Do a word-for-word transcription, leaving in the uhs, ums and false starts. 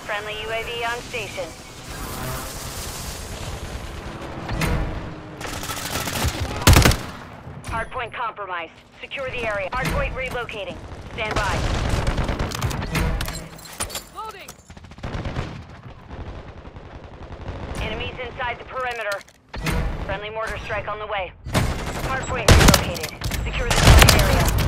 Friendly U A V on station. Hardpoint compromised. Secure the area. Hardpoint relocating. Stand by. Loading! Enemies inside the perimeter. Friendly mortar strike on the way. Hardpoint relocated. Secure the target area.